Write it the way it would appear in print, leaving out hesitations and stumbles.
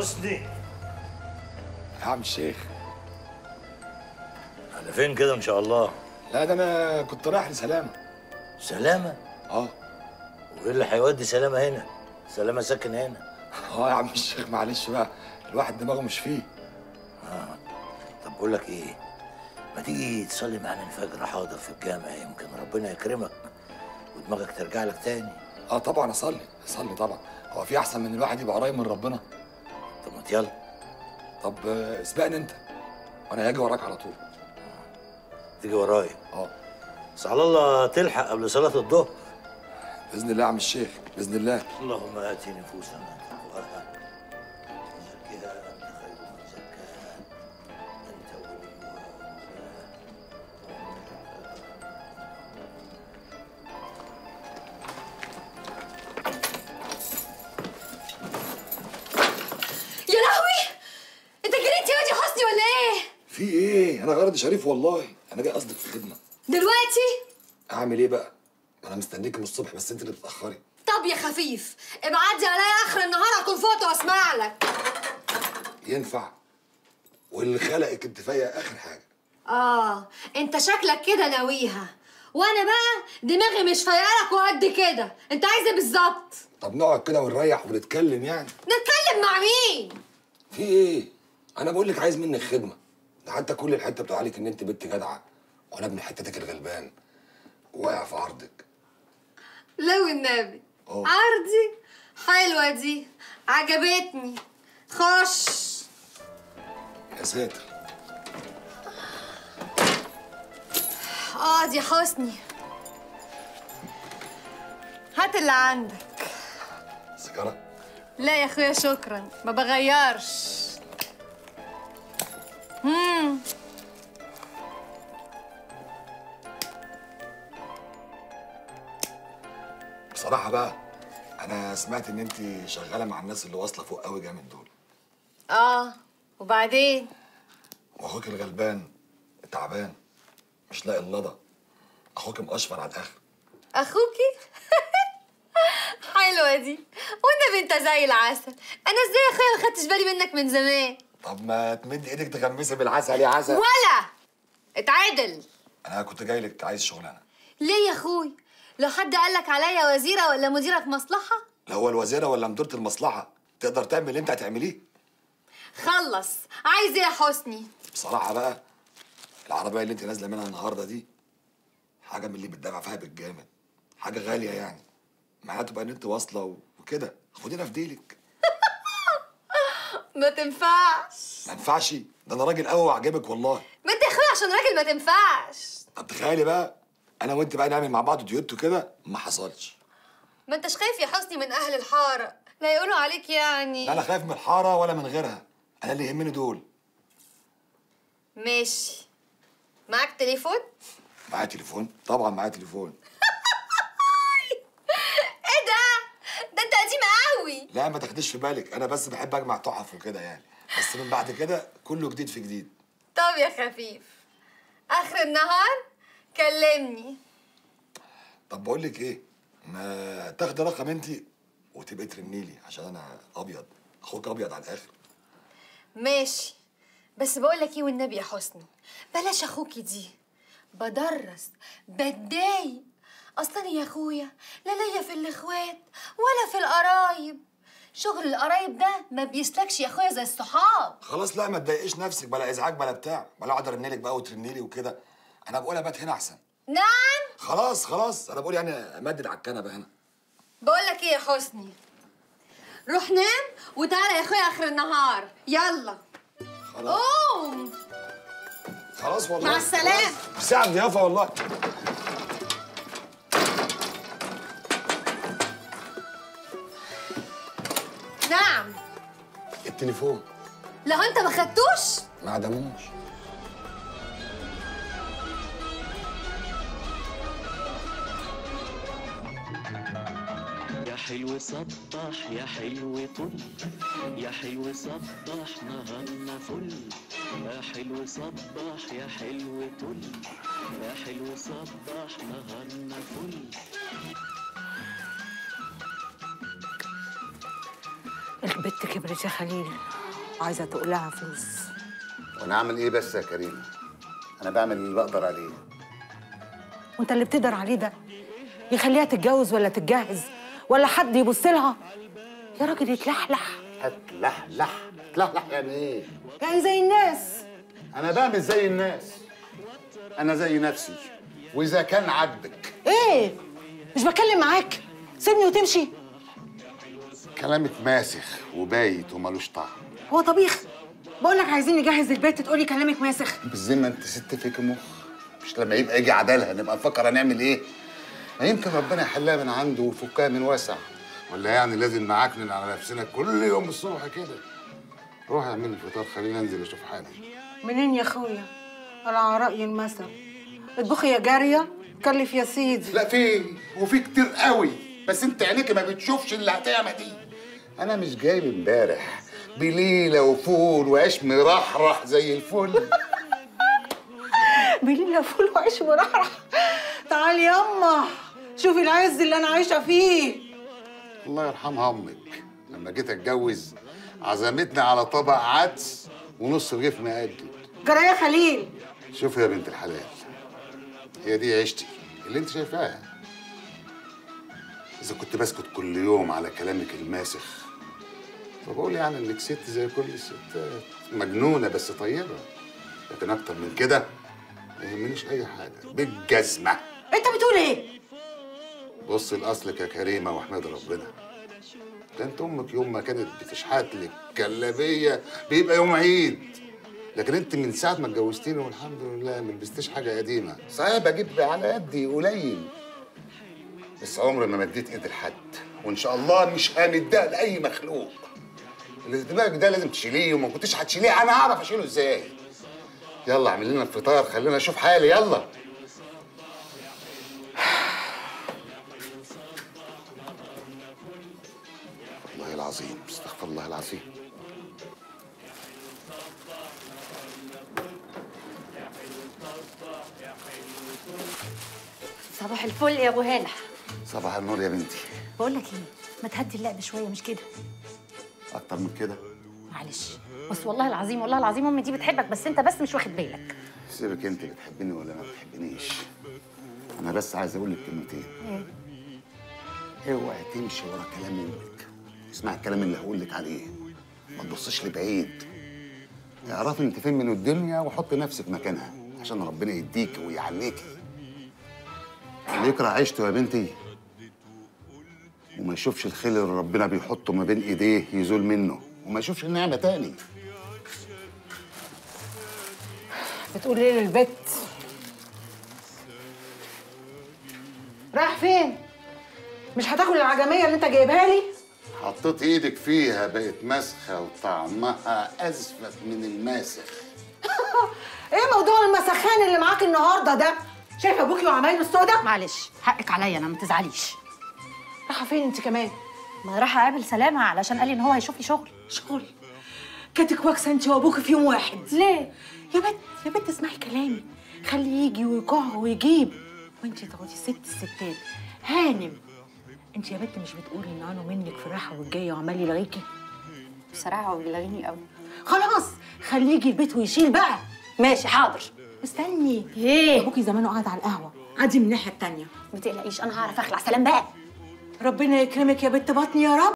حسني يا عم الشيخ. على فين كده ان شاء الله؟ لا ده انا كنت رايح لسلامه. سلامه؟ اه. وايه اللي هيودي سلامه هنا؟ سلامه ساكن هنا. يا عم الشيخ معلش بقى، الواحد دماغه مش فيه. طب بقول لك ايه، ما تيجي تصلي معانا الفجر حاضر في الجامع، يمكن ربنا يكرمك ودماغك ترجع لك تاني. طبعا اصلي طبعا. هو في احسن من الواحد يبقى قريب من ربنا؟ طب ما يلا. طب اسبقني انت وانا هاجي وراك على طول. تيجي ورايا؟ بس على الله تلحق قبل صلاه الظهر. باذن الله يا عم الشيخ، باذن الله. اللهم ات نفوسنا تقواها زكها انت خير من زكاها انت وليها يا لهوي، انت جريت يا وادي حسني ولا ايه؟ في ايه؟ انا غرضي شريف والله، انا جاي قصدك في خدمه. دلوقتي؟ اعمل ايه بقى؟ انا مستنيك من الصبح بس انت اللي بتاخري. طب يا خفيف ابعدي عليا اخر النهار اكون فوت واسمع لك. ينفع؟ واللي خلقك انت فيا اخر حاجه. انت شكلك كده ناويها، وانا بقى دماغي مش فايقالك وقد كده. انت عايز ايه بالظبط؟ طب نقعد كده ونريح ونتكلم يعني. نتكلم مع مين؟ في ايه؟ انا بقول لك عايز منك خدمه، ده حتى كل الحته بتقول عليك ان انت بنت جدعه، وانا ابن حتتك الغلبان واقع في عرضك. لا والنبي. عرضي؟ حلوه دي، عجبتني. خش. يا ساتر. اقعد يا حسني، هات اللي عندك. سيجاره؟ لا يا اخويا شكرا، ما بغيرش. بصراحه بقى انا سمعت ان انت شغاله مع الناس اللي واصله فوق قوي جامد دول. وبعدين؟ واخوك الغلبان تعبان مش لاقي اللضا، اخوك مقشفر على الاخر. اخوكي؟ حلوه دي، والنبي انت زي العسل. انا ازاي يا اخويا ما خدتش بالي منك من زمان؟ طب ما تمد ايدك تغمسي بالعسل يا عسل. ولا اتعدل. انا كنت جاي لك عايز شغلانه. ليه يا اخوي؟ لو حد قالك عليا وزيره ولا مديره مصلحه؟ لا هو الوزيره ولا مديره المصلحه تقدر تعمل اللي انت هتعمليه. خلص. عايز ايه يا حسني؟ بصراحه بقى العربيه اللي انت نازله منها النهارده دي حاجه من اللي بتدفع فيها بالجامد، حاجه غاليه يعني، معناته تبقى ان انت واصله وكده، خدينا في ديلك. ما تنفعش. ما ينفعش؟ ده انا راجل قوي وعجبك والله. ما انت يا اخويا عشان راجل ما تنفعش. طب تخيلي بقى انا وانت بقى نعمل مع بعض ديوتو كده، ما حصلش. ما انتش خايف يا حسني من اهل الحاره، لا يقولوا عليك يعني. لا انا خايف من الحاره ولا من غيرها، انا اللي يهمني دول. ماشي. معاك تليفون؟ معايا تليفون؟ طبعا معايا تليفون. ايه ده انت قديم قوي. لا ما تاخديش في بالك، انا بس بحب اجمع تحف وكده يعني، بس من بعد كده كله جديد في جديد. طب يا خفيف اخر النهار كلمني. طب بقول لك ايه، ما تاخدي رقم انت وتبقي ترني لي عشان انا ابيض، اخوك ابيض على الاخر. ماشي، بس بقول لك ايه والنبي يا حسني، بلاش اخوكي دي، بدرس بتضايق. اصلا يا اخويا لا ليا في الاخوات ولا في القرايب. شغل القرايب ده ما بيسلكش يا اخويا زي الصحاب. خلاص لا ما تضايقيش نفسك، بلا ازعاج بلا بتاع، بلا اقعد ارن لك بقى وترني لي وكده، انا بقول ابات هنا احسن. نعم. خلاص انا بقول يعني امدد على الكنبه هنا. بقول لك ايه يا حسني، روح نام وتعالى يا اخويا اخر النهار. يلا خلاص قوم. خلاص والله مع السلامه. ساعة ضيافه والله. نعم. التليفون لو انت ما خدتوش ما عدموش. يا حلو صبح يا حلو طل، يا حلو صبح نهارنا فل، يا حلو صبح يا حلو طل، يا حلو صبح نهارنا فل. البت كبرت يا خليل وعايزه تقلعها فلوس. وانا اعمل ايه بس يا كريمه؟ انا بعمل اللي بقدر عليه. وانت اللي بتقدر عليه ده يخليها تتجوز ولا تتجهز ولا حد يبص لها؟ يا راجل يتلحلح. هتلحلح؟ تلحلح يعني ايه؟ يعني زي الناس. انا بعمل زي الناس، انا زي نفسي، واذا كان عاجبك. ايه؟ مش بتكلم معاك، سيبني وتمشي. كلامك ماسخ وبايت ومالوش طعم. هو طبيخ؟ بقول لك عايزين نجهز البيت تقولي كلامك ماسخ. بالذمه انت ست فيك مخ؟ مش لما يبقى يجي عدالها نبقى نفكر هنعمل ايه؟ ما يمكن ربنا يحلها من عنده ويفكها من واسع. ولا يعني لازم نعكنن على نفسنا كل يوم الصبح كده؟ روح اعمل الفطار، خليني انزل اشوف حالي. منين يا اخويا؟ انا على راي المثل، اطبخي يا جاريه كلف يا سيدي. لا وفي كتير قوي، بس انت عينيك ما بتشوفش اللي هتعمل دي. انا مش جايب امبارح بليله وفول وعيش مرحرح زي الفل. بليله فول وعيش مرحرح؟ تعالي ياما شوفي العز اللي انا عايشه فيه. الله يرحمها امك، لما جيت اتجوز عزمتني على طبق عدس ونص رغيف مقدد. جرى يا خليل. شوفي يا بنت الحلال، هي دي عيشتي اللي انت شايفاها. اذا كنت بسكت كل يوم على كلامك الماسخ فبقول يعني انك ست زي كل الستات، مجنونه بس طيبه. لكن اكتر من كده ما يهمنيش اي حاجه بالجزمه. انت بتقول ايه؟ بص لاصلك يا كريمه واحمد ربنا. كانت امك يوم ما كانت بتشحت لك كلابيه بيبقى يوم عيد، لكن انت من ساعه ما اتجوزتيني والحمد لله ما لبستيش حاجه قديمه. صحيح بجيب على قدي قليل، بس عمري ما مديت ايدي لحد، وان شاء الله مش همدها لاي مخلوق. اللي في دماغك ده لازم تشيليه، وما كنتش هتشيليه انا هعرف اشيله ازاي. يلا اعمل لنا الفطار، خلينا اشوف حالي. يلا. والله العظيم استغفر الله العظيم. صباح الفل يا ابو هالة. صباح النور يا بنتي. بقول لك ايه، ما تهدي اللعب شويه مش كده؟ اكتر من كده؟ معلش بس والله العظيم والله العظيم امي دي بتحبك، بس انت بس مش واخد بالك. سيبك انت، بتحبني ولا ما بتحبنيش؟ انا بس عايز اقول لك كلمتين. ايه؟ اوعي تمشي ورا كلام امك. اسمع الكلام اللي هقول لك عليه، ما تبصيش لبعيد. اعرفي انت فين من الدنيا وحطي نفسك مكانها عشان ربنا يديكي ويعليكي. اللي يكره عيشته يا بنتي وما يشوفش الخير اللي ربنا بيحطه ما بين ايديه يزول منه، وما يشوفش النعمه تاني. بتقول ايه للبت؟ رايح فين؟ مش هتاكل العجميه اللي انت جايبها لي؟ حطيت ايدك فيها بقت مسخه وطعمها ازفت من الماسخ. ايه موضوع المسخان اللي معاك النهارده ده؟ شايف ابوكي وعمايله السودا؟ معلش حقك عليا انا، ما تزعليش. رايحه فين انت كمان؟ ما راح اقابل سلامه علشان قال لي ان هو هيشوف لي شغل. شغل؟ كاتك واكسه انت وابوكي في يوم واحد. ليه؟ يا بنت اسمعي كلامي، خليه يجي ويقع ويجيب، وانت تقعدي ست الستات هانم. انت يا بنت مش بتقولي ان انا منك في الراحه والجايه وعمال يلغيكي؟ بصراحه هو بيلغيني قوي. خلاص خليه يجي البيت ويشيل بقى. ماشي حاضر. استني. ايه؟ ابوكي زمانه قاعد على القهوه، عادي من الناحيه التانيه. ما تقلقيش انا هعرف اخلع. سلام بقى. ربنا يكرمك يا بنت بطني يا رب.